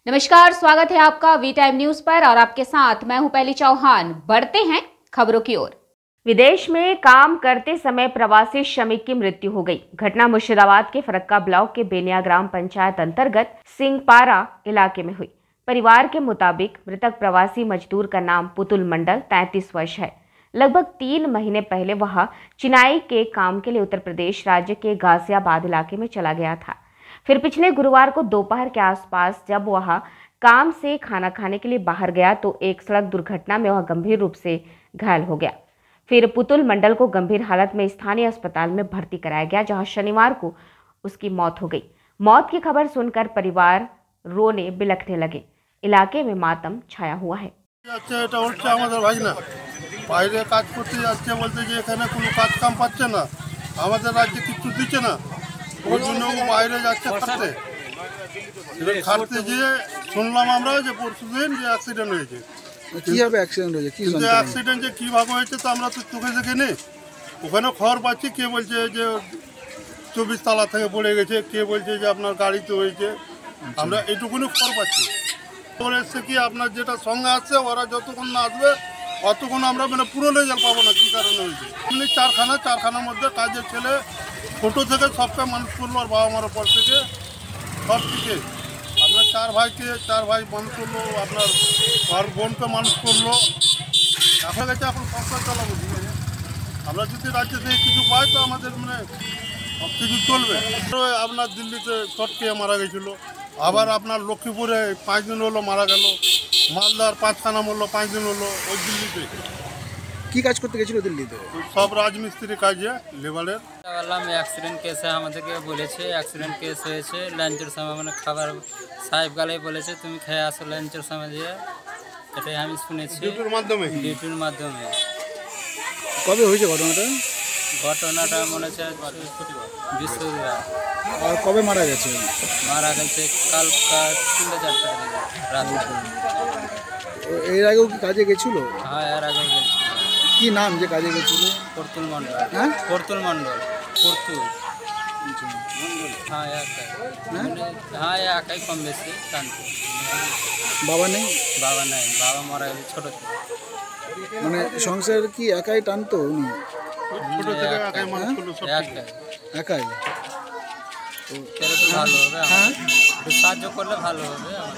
नमस्कार, स्वागत है आपका वी टाइम न्यूज पर और आपके साथ मैं हूं पहली चौहान। बढ़ते हैं खबरों की ओर। विदेश में काम करते समय प्रवासी श्रमिक की मृत्यु हो गई। घटना मुर्शिदाबाद के फरक्का ब्लॉक के बेनिया ग्राम पंचायत अंतर्गत सिंहपारा इलाके में हुई। परिवार के मुताबिक मृतक प्रवासी मजदूर का नाम पुतुल मंडल 33 वर्ष है। लगभग 3 महीने पहले वह चिनाई के काम के लिए उत्तर प्रदेश राज्य के गाजियाबाद इलाके में चला गया था। फिर पिछले गुरुवार को दोपहर के आसपास जब वह काम से खाना खाने के लिए बाहर गया तो एक सड़क दुर्घटना में वह गंभीर रूप से घायल हो गया। फिर पुतुल मंडल को गंभीर हालत में स्थानीय अस्पताल में भर्ती कराया गया, जहां शनिवार को उसकी मौत हो गई। मौत की खबर सुनकर परिवार रोने बिलखने लगे। इलाके में मातम छाया हुआ है। ওর জন্য ও বাইরে যাচ্ছে খাটতে। এবার খাটতে গিয়ে শুনলাম আমরা যে পরশুদিন যে অ্যাক্সিডেন্ট হয়েছে। কীভাবে অ্যাক্সিডেন্ট হয়েছে? কি যে অ্যাক্সিডেন্ট যে কীভাবে হয়েছে তো আমরা তো চোখে দেখিনি। ওখানে খবর পাচ্ছি, কে বলছে যে 24 তলা থেকে পড়ে গেছে, কে বলছে যে আপনার গাড়িতে হয়েছে। আমরা এইটুকুনি খবর পাচ্ছি। খবর এসছে কি আপনার যেটা সঙ্গে আসছে ওরা যতক্ষণ না আসবে অতক্ষণ আমরা পুরো রেজাল্ট পাবো না কী কারণে হয়েছে। এমনি চারখানার মধ্যে কাজের ছেলে ছোটো থেকে সবকে মানুষ করলো, আর বাবা মার পর থেকে সব থেকে আপনার 4 ভাই মানুষ করলো, আপনার আর বোনকে মানুষ করলো। এখন সংসার চালাবো। আমরা যদি রাজ্য থেকে কিছু পাই তো আমাদের সব কিছু চলবে। আপনার দিল্লিতে শর্ট খেয়ে মারা গেছিলো, আবার আপনার লক্ষ্মীপুরে 5 দিন হলো মারা গেল, মালদার 5খানা মরলো 5 দিন হলো। ওই দিল্লিতে কি কাজ করতে গেছিল? দিল্লিতে সব রাজমিস্ত্রি কাজে লেবারের। অ্যাক্সিডেন্ট কেসে আমাদেরকে বলেছে অ্যাক্সিডেন্ট কেস হয়েছে লাঞ্চের সময়, খাবার সাহেব গালে বলেছে তুমি খেয়ে আসো লাঞ্চের সময় দিয়ে। এটাই আমি শুনেছি ডিউটির মাধ্যমে। কবে হয়েছে ঘটনাটা? ঘটনাটা মনে হচ্ছে বৃহস্পতিবার। আর কবে মারা গেছে? কালকা 3-4 রাতে। এর আগেও কি কাজে গেছিল? হ্যাঁ, এর আগেও গেছিল। কি নাম যে কাজে গেছিল? পর্তুল মণ্ডল। হ্যাঁ, পর্তুল মণ্ডল। পর্তুল। হ্যাঁ একাই। হ্যাঁ একাই কম বেশি টানতো। বাবা নেই? বাবা নাই, বাবা মারা গেছে ছোটো থেকে। মানে সংসার কি একাই টানতো উনি? ছোটো থেকে একাই মানুষ করলো, একাই। ভালো হবে, হ্যাঁ একটু সাহায্য করলে ভালো হবে।